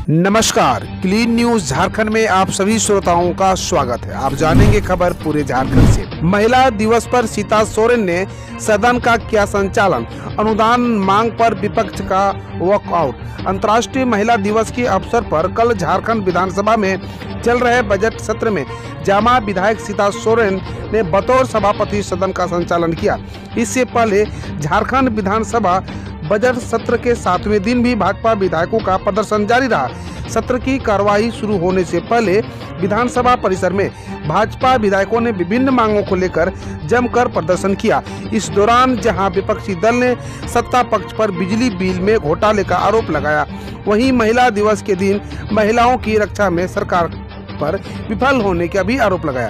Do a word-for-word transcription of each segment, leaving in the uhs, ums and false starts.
नमस्कार, clean news Jharkhand में आप सभी श्रोताओं का स्वागत है। आप जानेंगे खबर पूरे झारखंड से। महिला दिवस पर सीता सोरेन ने सदन का किया संचालन, अनुदान मांग पर विपक्ष का वॉकआउट। अंतर्राष्ट्रीय महिला दिवस के अवसर पर कल झारखंड विधानसभा में चल रहे बजट सत्र में जामा विधायक सीता सोरेन ने बतौर सभापति सदन का संचालन किया। इससे पहले झारखंड विधानसभा बजट सत्र के सातवें दिन भी भाजपा विधायकों का प्रदर्शन जारी रहा। सत्र की कार्यवाही शुरू होने से पहले विधानसभा परिसर में भाजपा विधायकों ने विभिन्न मांगों को लेकर जमकर प्रदर्शन किया। इस दौरान जहां विपक्षी दल ने सत्ता पक्ष पर बिजली बिल में घोटाले का आरोप लगाया, वहीं महिला दिवस के दिन महिलाओं की रक्षा में सरकार पर विफल होने का भी आरोप लगाया।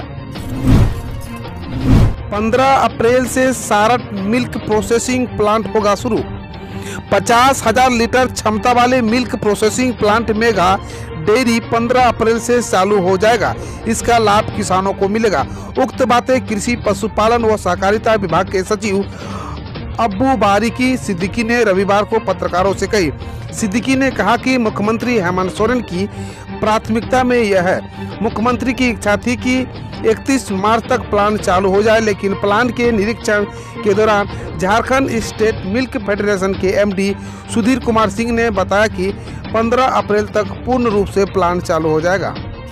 पंद्रह अप्रैल से सारट मिल्क प्रोसेसिंग प्लांट होगा शुरू। पचास हजार लीटर क्षमता वाले milk processing plant mega dairy पंद्रह अप्रैल से चालू हो जाएगा। इसका लाभ किसानों को मिलेगा। उक्त बातें कृषि पशुपालन व सहकारिता विभाग के सचिव अब्बू बारिकी सिद्दीकी ने रविवार को पत्रकारों से कही। सिद्दीकी ने कहा कि मुख्यमंत्री हेमंत सोरेन की प्राथमिकता में यह है। मुख्यमंत्री की इच्छा थी कि इकतीस मार्च तक प्लांट चालू हो जाए, लेकिन प्लांट के निरीक्षण के दौरान झारखंड स्टेट मिल्क फेडरेशन के एमडी सुधीर कुमार सिंह ने बताया कि पंद्रह अप्रैल तक पूर्ण रूप से प्लांट चालू हो जाएगा।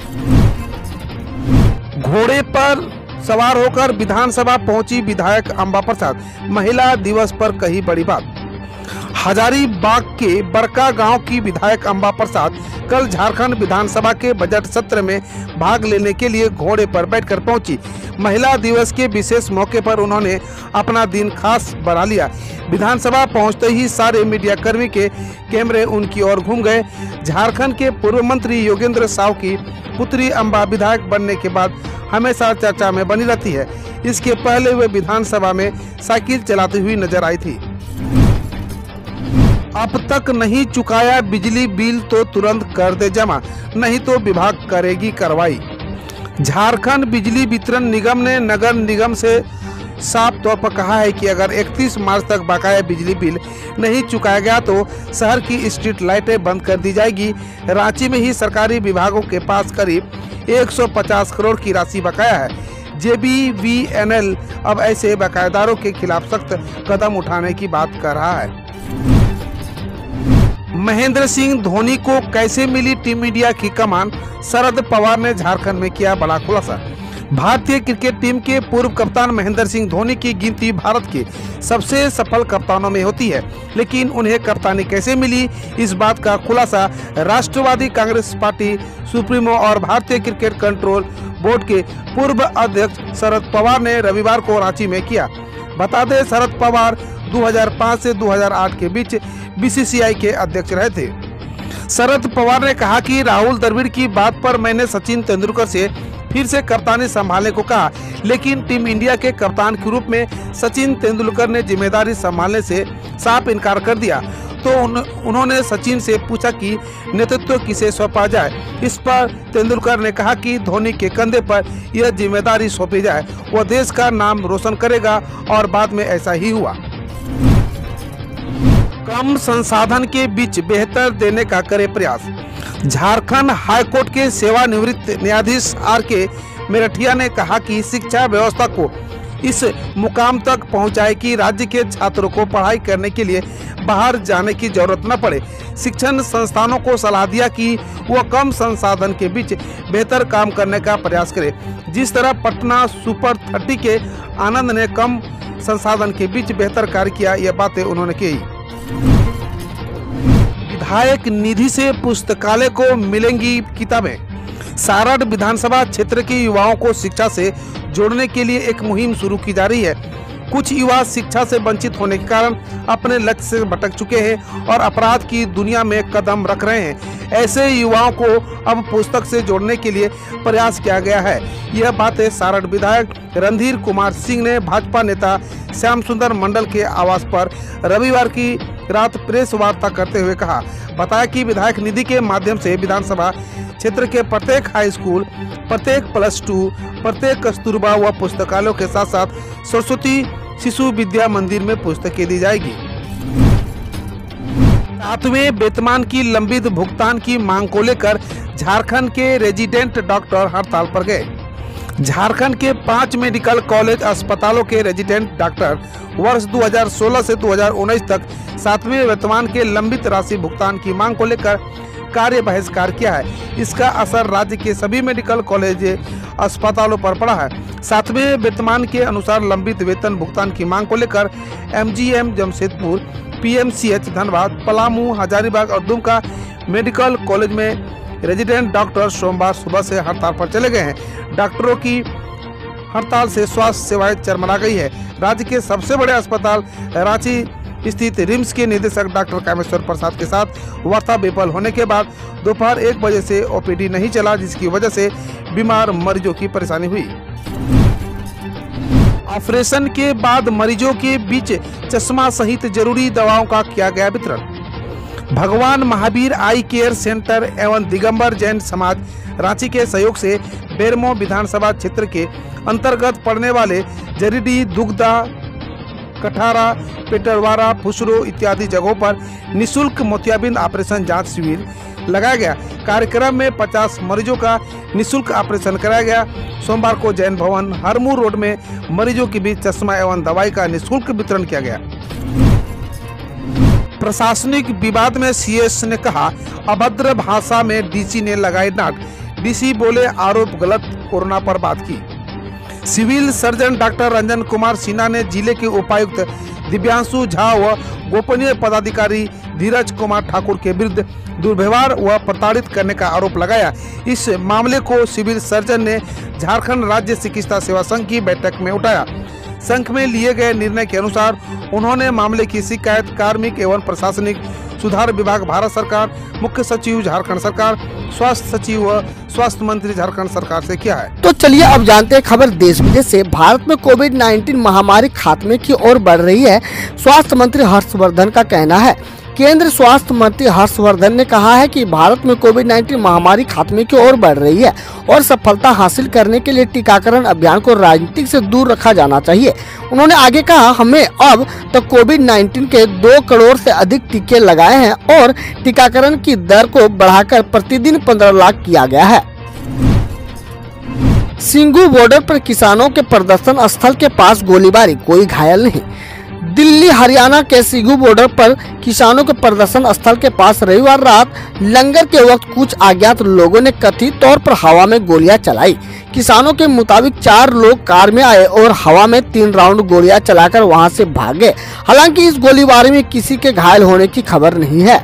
घोड़े पर सवार होकर विधानसभा पहुंची विधायक अंबा प्रसाद, महिला दिवस पर कही बड़ी बात। हजारीबाग के बरका गांव की विधायक अंबा प्रसाद कल झारखंड विधानसभा के बजट सत्र में भाग लेने के लिए घोड़े पर बैठकर पहुंची। महिला दिवस के विशेष मौके पर उन्होंने अपना दिन खास बना लिया। विधानसभा पहुंचते ही सारे मीडिया कर्मी के कैमरे उनकी ओर घूम गए। झारखंड के पूर्व मंत्री योगेंद्र साव की पुत्री अंबा विधायक बनने के बाद हमेशा चर्चा में बनी रहती है। इसके पहले वे विधानसभा में साइकिल चलाती हुई नजर आई थी। अब तक नहीं चुकाया बिजली बिल तो तुरंत कर दे जमा, नहीं तो विभाग करेगी कार्रवाई। झारखंड बिजली वितरण निगम ने नगर निगम से साफ तौर पर कहा है कि अगर इकतीस मार्च तक बकाया बिजली बिल नहीं चुकाया गया तो शहर की स्ट्रीट लाइटें बंद कर दी जाएगी। रांची में ही सरकारी विभागों के पास करीब एक सौ पचास करोड़ की राशि बकाया है। J B V N L अब ऐसे बकायेदारों के खिलाफ सख्त कदम उठाने की बात कर रहा है। महेंद्र सिंह धोनी को कैसे मिली टीम इंडिया की कमान, शरद पवार ने झारखंड में किया बड़ा खुलासा। भारतीय क्रिकेट टीम के पूर्व कप्तान महेंद्र सिंह धोनी की गिनती भारत के सबसे सफल कप्तानों में होती है, लेकिन उन्हें कप्तानी कैसे मिली, इस बात का खुलासा राष्ट्रवादी कांग्रेस पार्टी सुप्रीमो और भारतीय क्रिकेट कंट्रोल बोर्ड के पूर्व अध्यक्ष शरद पवार ने रविवार को रांची में किया। बता दें, शरद पवार दो हज़ार पाँच से दो हज़ार आठ के बीच बी सी सी आई के अध्यक्ष रहे थे। शरद पवार ने कहा कि राहुल द्रविड़ की बात पर मैंने सचिन तेंदुलकर से फिर से कप्तानी संभालने को कहा, लेकिन टीम इंडिया के कप्तान के रूप में सचिन तेंदुलकर ने जिम्मेदारी संभालने से साफ इनकार कर दिया। तो उन, उन्होंने सचिन से पूछा कि नेतृत्व किसे सौंपा जाए। इस पर तेंदुलकर ने कहा कि धोनी के कंधे पर यह जिम्मेदारी सौंपी जाए, वह देश का नाम रोशन करेगा, और बाद में ऐसा ही हुआ। कम संसाधन के बीच बेहतर देने का करे प्रयास। झारखंड हाईकोर्ट के सेवानिवृत्त न्यायाधीश आर के मेरठिया ने कहा कि शिक्षा व्यवस्था को इस मुकाम तक पहुंचाए कि राज्य के छात्रों को पढ़ाई करने के लिए बाहर जाने की जरूरत न पड़े। शिक्षण संस्थानों को सलाह दिया कि वह कम संसाधन के बीच बेहतर काम करने का प्रयास करे। जिस तरह पटना सुपर थर्टी के आनंद ने कम संसाधन के बीच बेहतर कार्य किया, यह बातें उन्होंने कही। विधायक निधि से पुस्तकालय को मिलेंगी किताबें। सारट विधानसभा क्षेत्र के युवाओं को शिक्षा से जोड़ने के लिए एक मुहिम शुरू की जा रही है। कुछ युवा शिक्षा से वंचित होने के कारण अपने लक्ष्य से भटक चुके हैं और अपराध की दुनिया में कदम रख रहे हैं। ऐसे युवाओं को अब पुस्तक से जोड़ने के लिए प्रयास किया गया है। यह बातें सारट विधायक रणधीर कुमार सिंह ने भाजपा नेता श्याम सुंदर मंडल के आवास पर रविवार की रात प्रेस वार्ता करते हुए कहा। बताया कि विधायक निधि के माध्यम से विधानसभा क्षेत्र के प्रत्येक हाई स्कूल, प्रत्येक प्लस टू, प्रत्येक कस्तूरबा व पुस्तकालयों के साथ साथ सरस्वती शिशु विद्या मंदिर में पुस्तकें दी जाएगी। सातवें वेतनमान की लंबित भुगतान की मांग को लेकर झारखंड के रेजिडेंट डॉक्टर हड़ताल पर गए। झारखंड के पांच मेडिकल कॉलेज अस्पतालों के रेजिडेंट डॉक्टर वर्ष दो हज़ार सोलह से दो हज़ार उन्नीस तक सातवें वेतनमान के लंबित राशि भुगतान की मांग को लेकर कार्य बहिष्कार किया है। इसका असर राज्य के सभी मेडिकल कॉलेज अस्पतालों पर पड़ा है। सातवें वेतनमान के अनुसार लंबित वेतन भुगतान की मांग को लेकर एमजीएम जमशेदपुर, पीएमसीएच धनबाद, पलामू, हजारीबाग और दुमका मेडिकल कॉलेज में रेजिडेंट डॉक्टर सोमवार सुबह से हड़ताल पर चले गए हैं। डॉक्टरों की हड़ताल से स्वास्थ्य सेवाएं चरमरा गई है। राज्य के सबसे बड़े अस्पताल रांची स्थित रिम्स के निदेशक डॉक्टर कामेश्वर प्रसाद के साथ वार्ता विफल होने के बाद दोपहर एक बजे से ओपीडी नहीं चला, जिसकी वजह से बीमार मरीजों की परेशानी हुई। ऑपरेशन के बाद मरीजों के बीच चश्मा सहित जरूरी दवाओं का किया गया वितरण। भगवान महावीर आई केयर सेंटर एवं दिगंबर जैन समाज रांची के सहयोग से बेरमो विधानसभा क्षेत्र के अंतर्गत पड़ने वाले जरीडीह, दुगदा, कठारा, पेटरवारा, फुसरो इत्यादि जगहों पर निशुल्क मोतियाबिंद ऑपरेशन जांच शिविर लगाया गया। कार्यक्रम में पचास मरीजों का निशुल्क ऑपरेशन कराया गया। सोमवार को जैन भवन हरमू रोड में मरीजों के बीच चश्मा एवं दवाई का निशुल्क वितरण किया गया। प्रशासनिक विवाद में सीएस ने कहा, अभद्र भाषा में डीसी ने लगाई डांट। डीसी बोले आरोप गलत, कोरोना पर बात की। Civil surgeon doctor Ranjan Kumar Sinha ने जिले के उपायुक्त दिव्यांशु झा व गोपनीय पदाधिकारी धीरज कुमार ठाकुर के विरुद्ध दुर्व्यवहार व प्रताड़ित करने का आरोप लगाया। इस मामले को सिविल सर्जन ने झारखंड राज्य चिकित्सा सेवा संघ की बैठक में उठाया। संघ में लिए गए निर्णय के अनुसार उन्होंने मामले की शिकायत कार्मिक एवं प्रशासनिक सुधार विभाग भारत सरकार, मुख्य सचिव झारखंड सरकार, स्वास्थ्य सचिव व स्वास्थ्य मंत्री झारखंड सरकार से किया है। तो चलिए अब जानते हैं खबर देश विदेश से। भारत में कोविड उन्नीस महामारी खात्मे की ओर बढ़ रही है। स्वास्थ्य मंत्री हर्षवर्धन का कहना है। केंद्रीय स्वास्थ्य मंत्री हर्षवर्धन ने कहा है कि भारत में कोविड उन्नीस महामारी खात्मे की ओर बढ़ रही है और सफलता हासिल करने के लिए टीकाकरण अभियान को राजनीति से दूर रखा जाना चाहिए। उन्होंने आगे कहा, हमें अब तक कोविड उन्नीस के दो करोड़ से अधिक टीके लगाए हैं और टीकाकरण की दर को बढ़ाकर प्रतिदिन पंद्रह लाख किया गया है। सिंगू बॉर्डर पर किसानों के प्रदर्शन स्थल के पास गोलीबारी, कोई घायल नहीं। दिल्ली हरियाणा के सिंगू बॉर्डर पर किसानों के प्रदर्शन स्थल के पास रविवार रात लंगर के वक्त कुछ अज्ञात लोगों ने कथित तौर पर हवा में गोलियां चलाई। किसानों के मुताबिक चार लोग कार में आए और हवा में तीन राउंड गोलियां चलाकर वहां से भाग गए। हालांकि इस गोलीबारी में किसी के घायल होने की खबर नहीं है।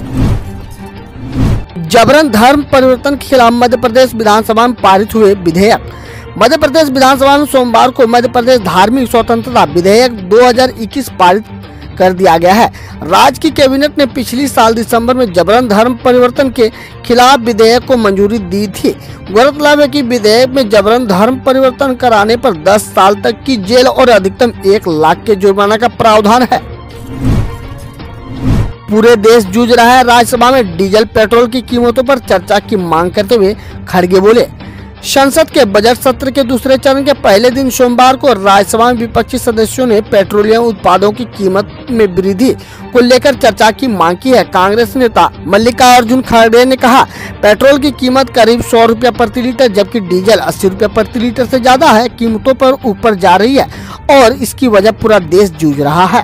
जबरन धर्म परिवर्तन के खिलाफ मध्य प्रदेश विधानसभा में पारित हुए विधेयक। मध्य प्रदेश विधानसभा में सोमवार को मध्य प्रदेश धार्मिक स्वतंत्रता विधेयक दो हज़ार इक्कीस पारित कर दिया गया है। राज्य की कैबिनेट ने पिछली साल दिसंबर में जबरन धर्म परिवर्तन के खिलाफ विधेयक को मंजूरी दी थी। गौरतलब है कि विधेयक में जबरन धर्म परिवर्तन कराने पर दस साल तक की जेल और अधिकतम एक लाख के जुर्माना का प्रावधान है। पूरे देश जूझ रहा है। राज्यसभा में डीजल पेट्रोल की कीमतों पर चर्चा की मांग करते हुए खड़गे बोले। संसद के बजट सत्र के दूसरे चरण के पहले दिन सोमवार को राज्यसभा में विपक्षी सदस्यों ने पेट्रोलियम उत्पादों की कीमत में वृद्धि को लेकर चर्चा की मांग की है। कांग्रेस नेता मल्लिकार्जुन खड़गे ने कहा, पेट्रोल की कीमत करीब सौ रुपया प्रति लीटर जबकि डीजल अस्सी रुपया प्रति लीटर से ज्यादा है। कीमतों पर ऊपर जा रही है और इसकी वजह पूरा देश जूझ रहा है।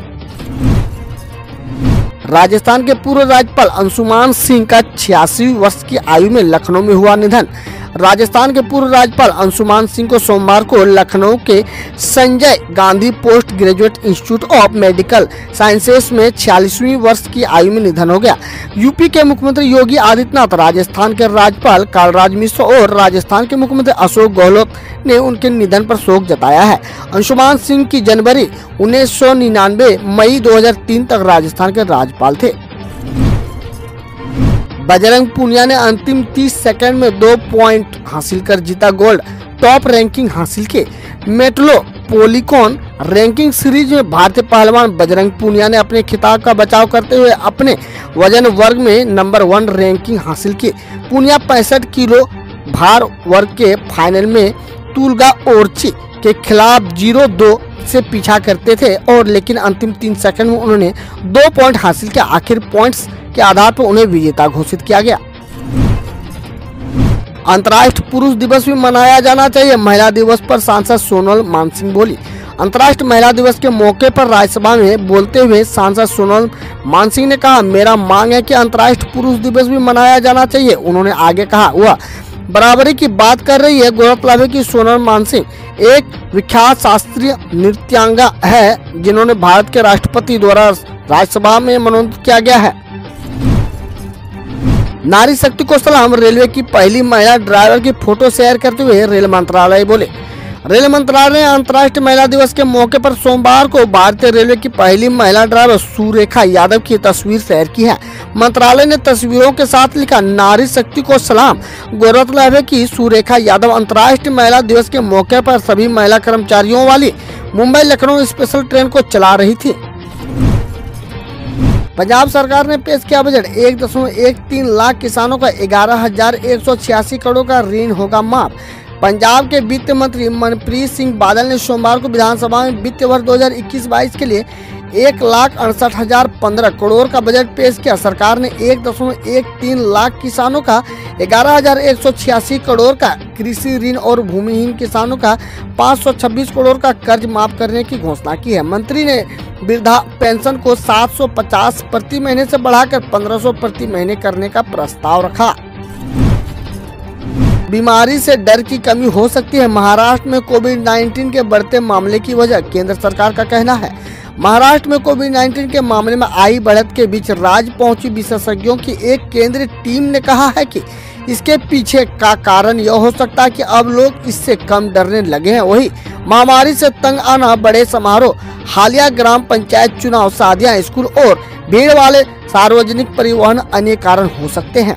राजस्थान के पूर्व राज्यपाल अंशुमान सिंह का छियासी वर्ष की आयु में लखनऊ में हुआ निधन। राजस्थान के पूर्व राज्यपाल अंशुमान सिंह को सोमवार को लखनऊ के Sanjay Gandhi post graduate institute of medical sciences में छियालीसवीं वर्ष की आयु में निधन हो गया। यूपी के मुख्यमंत्री योगी आदित्यनाथ, राजस्थान के राज्यपाल कलराज मिश्र और राजस्थान के मुख्यमंत्री अशोक गहलोत ने उनके निधन पर शोक जताया है। अंशुमान सिंह की जनवरी उन्नीस सौ निन्यानवे मई दो हज़ार तीन तक राजस्थान के राज्यपाल थे। बजरंग पूनिया ने अंतिम तीस सेकंड में दो पॉइंट हासिल कर जीता गोल्ड, टॉप रैंकिंग हासिल की। मेट्रोपोलिटन रैंकिंग सीरीज में भारतीय पहलवान बजरंग पूनिया ने अपने खिताब का बचाव करते हुए अपने वजन वर्ग में नंबर वन रैंकिंग हासिल की। पूनिया पैंसठ किलो भार वर्ग के फाइनल में तुलगा ओरची के खिलाफ जीरो दो से पीछा करते थे और लेकिन अंतिम तीन सेकंड में उन्होंने दो पॉइंट हासिल किया। आखिर पॉइंट्स के आधार पर उन्हें विजेता घोषित किया गया। अंतर्राष्ट्रीय पुरुष दिवस भी मनाया जाना चाहिए, महिला दिवस पर सांसद सोनल मानसिंह बोली। अंतर्राष्ट्रीय महिला दिवस के मौके पर राज्यसभा में बोलते हुए सांसद सोनल मानसिंह ने कहा, मेरा मांग है कि अंतर्राष्ट्रीय पुरुष दिवस भी मनाया जाना चाहिए। उन्होंने आगे कहा, वह बराबरी की बात कर रही है। गौरतलब है कि सोनल मानसिंह एक विख्यात शास्त्रीय नृत्यांगा है जिन्होंने भारत के राष्ट्रपति द्वारा राज्यसभा में मनोनीत किया गया है। नारी शक्ति को सलाम, रेलवे की पहली महिला ड्राइवर की फोटो शेयर करते हुए रेल मंत्रालय बोले। रेल मंत्रालय ने अंतर्राष्ट्रीय महिला दिवस के मौके पर सोमवार को भारतीय रेलवे की पहली महिला ड्राइवर सुरेखा यादव की तस्वीर शेयर की है। मंत्रालय ने तस्वीरों के साथ लिखा, नारी शक्ति को सलाम। गौरतलब है कि सुरेखा यादव अंतर्राष्ट्रीय महिला दिवस के मौके पर सभी महिला कर्मचारियों वाली मुंबई लखनऊ स्पेशल ट्रेन को चला रही थी। पंजाब सरकार ने पेश किया बजट, एक दशमलव एक तीन लाख किसानों का ग्यारह हजार एक सौ छियासी करोड़ का ऋण होगा माफ। पंजाब के वित्त मंत्री मनप्रीत सिंह बादल ने सोमवार को विधानसभा में वित्त वर्ष दो हजार इक्कीस बाईस के लिए एक लाख अड़सठ हजार पंद्रह करोड़ का बजट पेश किया। सरकार ने एक दशमलव एक तीन लाख किसानों का ग्यारह हजार एक सौ छियासी करोड़ का कृषि ऋण और भूमिहीन किसानों का पाँच सौ छब्बीस करोड़ का कर्ज माफ करने की घोषणा की है। मंत्री ने वृद्धा पेंशन को सात सौ पचास प्रति महीने से बढ़ाकर पंद्रह सौ प्रति महीने करने का प्रस्ताव रखा। बीमारी से डर की कमी हो सकती है, महाराष्ट्र में कोविड नाइन्टीन के बढ़ते मामले की वजह केंद्र सरकार का कहना है। महाराष्ट्र में कोविड नाइन्टीन के मामले में आई बढ़त के बीच राज्य पहुंची विशेषज्ञों की एक केंद्रीय टीम ने कहा है कि इसके पीछे का कारण यह हो सकता है कि अब लोग इससे कम डरने लगे हैं। वही महामारी से तंग आना, बड़े समारोह, हालिया ग्राम पंचायत चुनाव, शादियां, स्कूल और भीड़ वाले सार्वजनिक परिवहन अन्य कारण हो सकते हैं।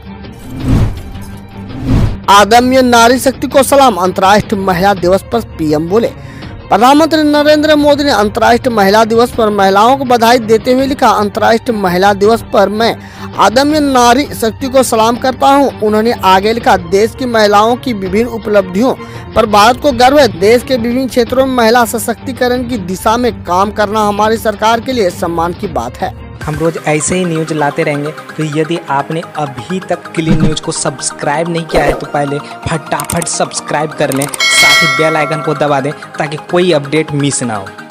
आदम्य नारी शक्ति को सलाम, अंतर्राष्ट्रीय महिला दिवस पर पीएम बोले। प्रधानमंत्री नरेंद्र मोदी ने अंतर्राष्ट्रीय महिला दिवस पर महिलाओं को बधाई देते हुए लिखा, अंतर्राष्ट्रीय महिला दिवस पर मैं आदम्य नारी शक्ति को सलाम करता हूं। उन्होंने आगे लिखा, देश की महिलाओं की विभिन्न उपलब्धियों पर भारत को गर्व है। देश के विभिन्न क्षेत्रों में महिला सशक्तिकरण की दिशा में काम करना हमारी सरकार के लिए सम्मान की बात है। हम रोज ऐसे ही न्यूज लाते रहेंगे, तो यदि आपने अभी तक क्लीन न्यूज को सब्सक्राइब नहीं किया है तो पहले फटाफट सब्सक्राइब कर लें, साथ ही बेल आइकन को दबा दें ताकि कोई अपडेट मिस ना हो।